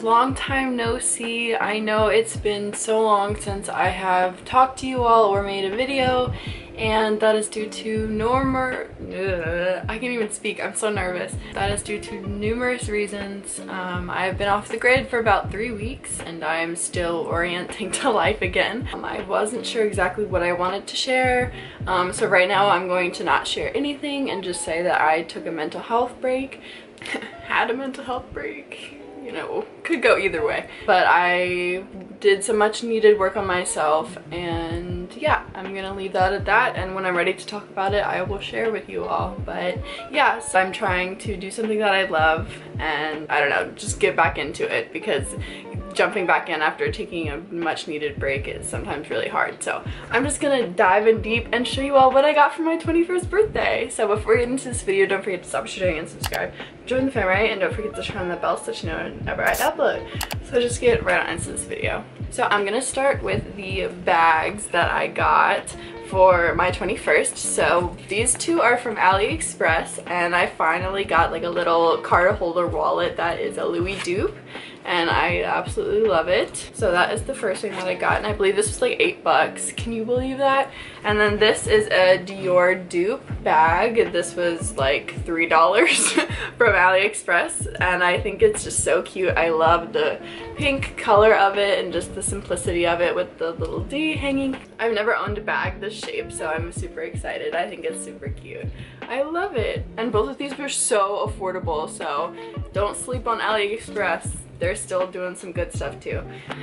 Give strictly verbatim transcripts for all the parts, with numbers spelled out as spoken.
long time no see. I know it's been so long since I have talked to you all or made a video, and that is due to normal uh, I can't even speak, I'm so nervous. That is due to numerous reasons. um, I've been off the grid for about three weeks and I'm still orienting to life again. um, I wasn't sure exactly what I wanted to share, um, so right now I'm going to not share anything and just say that I took a mental health break. Had a mental health break, you know, could go either way, but I did some much needed work on myself, and yeah, I'm gonna leave that at that, and when I'm ready to talk about it I will share with you all. But yeah, so I'm trying to do something that I love, and I don't know, just get back into it, because jumping back in after taking a much needed break is sometimes really hard. So I'm just gonna dive in deep and show you all what I got for my twenty-first birthday. So before we get into this video, don't forget to stop sharing and subscribe, join the family, and don't forget to turn on the bell so that you know whenever I upload. So just get right on into this video. So I'm gonna start with the bags that I got for my twenty-first. So these two are from AliExpress, and I finally got like a little card holder wallet that is a Louis dupe, and I absolutely love it. So that is the first thing that I got, and I believe this was like eight bucks. Can you believe that? And then this is a Dior dupe bag. This was like three dollars from AliExpress, and I think it's just so cute. I love the pink color of it and just the simplicity of it with the little D hanging. I've never owned a bag this shape, so I'm super excited. I think it's super cute. I love it. And both of these were so affordable, so don't sleep on AliExpress. They're still doing some good stuff too.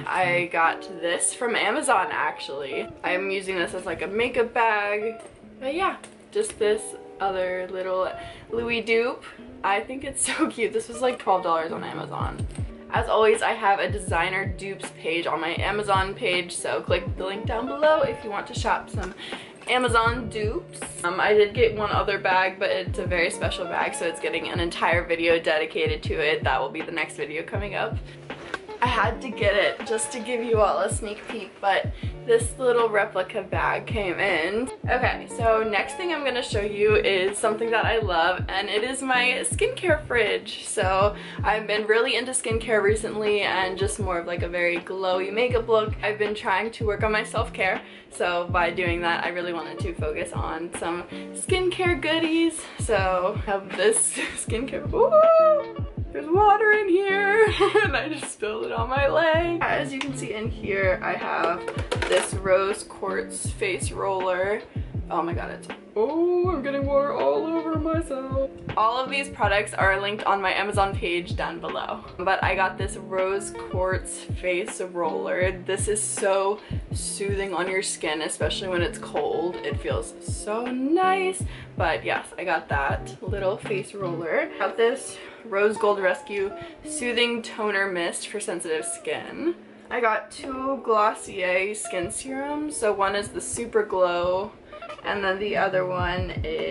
I got this from Amazon actually. I'm using this as like a makeup bag. But yeah, just this other little Louis dupe. I think it's so cute. This was like twelve dollars on Amazon. As always, I have a designer dupes page on my Amazon page, so click the link down below if you want to shop some Amazon dupes. Um, I did get one other bag, but it's a very special bag, so it's getting an entire video dedicated to it. That will be the next video coming up. I had to get it just to give you all a sneak peek, but this little replica bag came in. Okay, so next thing I'm gonna show you is something that I love, and it is my skincare fridge. So I've been really into skincare recently, and just more of like a very glowy makeup look. I've been trying to work on my self-care, so by doing that I really wanted to focus on some skincare goodies. So I have this skincare. Ooh! There's water in here and I just spilled it on my leg. As you can see in here, I have this rose quartz face roller. Oh my god, it's, oh, I'm getting water all over myself. All of these products are linked on my Amazon page down below. But I got this rose quartz face roller. This is so soothing on your skin, especially when it's cold. It feels so nice. But yes, I got that little face roller. I got this Rose Gold Rescue Soothing Toner Mist for sensitive skin. I got two Glossier skin serums. So one is the Super Glow, and then the other one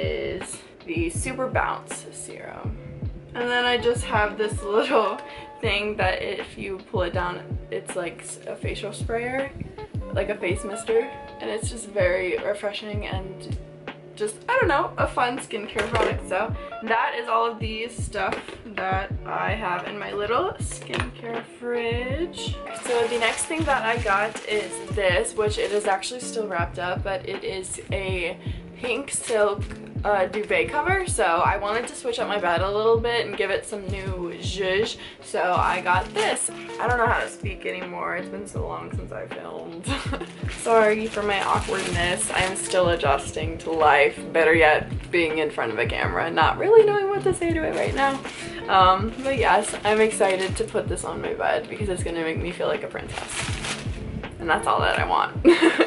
is the Super Bounce serum. And then I just have this little thing that if you pull it down, it's like a facial sprayer, like a face mister, and it's just very refreshing and just, I don't know, a fun skincare product. So that is all of these stuff that I have in my little skincare fridge. So the next thing that I got is this, which it is actually still wrapped up, but it is a pink silk uh, duvet cover. So I wanted to switch up my bed a little bit and give it some new zhuzh, so I got this. I don't know how to speak anymore. It's been so long since I filmed. Sorry for my awkwardness. I am still adjusting to life. Better yet, being in front of a camera, not really knowing what to say to it right now. Um, but yes, I'm excited to put this on my bed because it's gonna make me feel like a princess. And that's all that I want.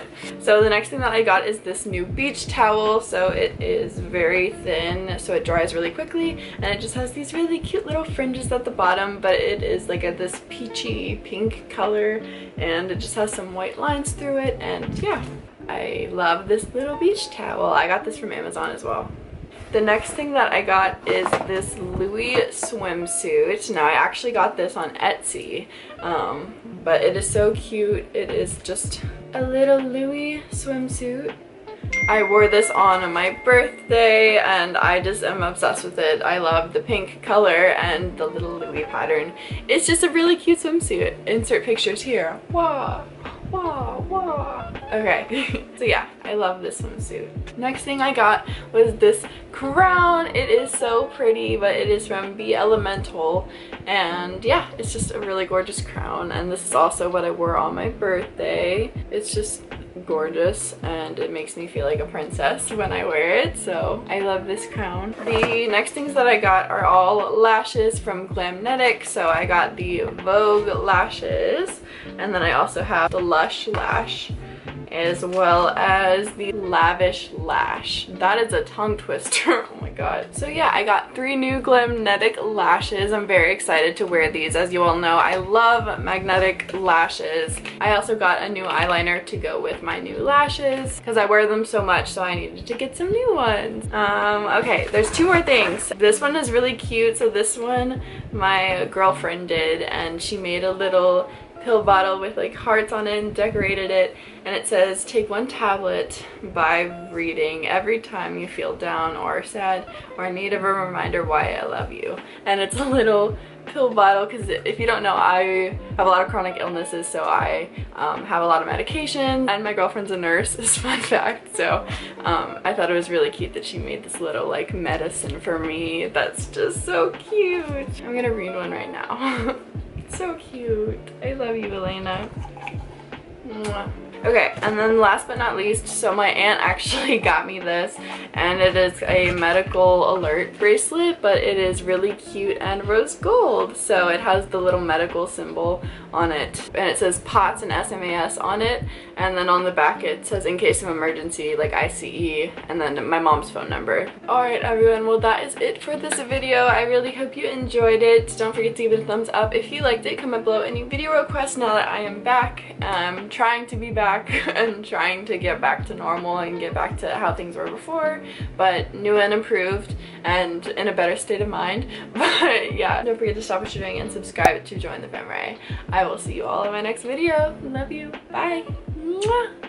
So the next thing that I got is this new beach towel. So it is very thin, so it dries really quickly, and it just has these really cute little fringes at the bottom, but it is like a this peachy pink color, and it just has some white lines through it, and yeah, I love this little beach towel. I got this from Amazon as well. The next thing that I got is this Louis swimsuit. Now I actually got this on Etsy, um, but it is so cute. It is just a little Louis swimsuit. I wore this on my birthday and I just am obsessed with it. I love the pink color and the little Louis pattern. It's just a really cute swimsuit. Insert pictures here. Wow, wow, wow. Okay, so yeah, I love this swimsuit. Next thing I got was this crown. It is so pretty, but it is from Be Elemental. And yeah, it's just a really gorgeous crown. And this is also what I wore on my birthday. It's just gorgeous and it makes me feel like a princess when I wear it, so I love this crown. The next things that I got are all lashes from Glamnetic. So I got the Vogue lashes, and then I also have the Lush lash, as well as the Lavish lash. That is a tongue twister. Oh my god. So yeah, I got three new Glamnetic lashes. I'm very excited to wear these. As you all know, I love magnetic lashes. I also got a new eyeliner to go with my new lashes because I wear them so much, so I needed to get some new ones. Um, okay, there's two more things. This one is really cute. So this one my girlfriend did, and she made a little pill bottle with like hearts on it and decorated it, and it says take one tablet by reading every time you feel down or sad or in need of a reminder why I love you. And it's a little pill bottle because if you don't know, I have a lot of chronic illnesses, so I um, have a lot of medication, and my girlfriend's a nurse, is fun fact. So um, I thought it was really cute that she made this little like medicine for me. That's just so cute. I'm gonna read one right now. So cute. I love you, Elena. Mwah. Okay, and then last but not least, so my aunt actually got me this, and it is a medical alert bracelet, but it is really cute and rose gold. So it has the little medical symbol on it, and it says P O T S and S M A S on it, and then on the back it says in case of emergency, like I C E, and then my mom's phone number. Alright everyone, well that is it for this video. I really hope you enjoyed it. Don't forget to give it a thumbs up if you liked it. Comment below any video requests now that I am back. I'm trying to be back and trying to get back to normal and get back to how things were before, but new and improved and in a better state of mind. But yeah, don't forget to stop what you're doing and subscribe to join the family. I will see you all in my next video. Love you. Bye. Mwah.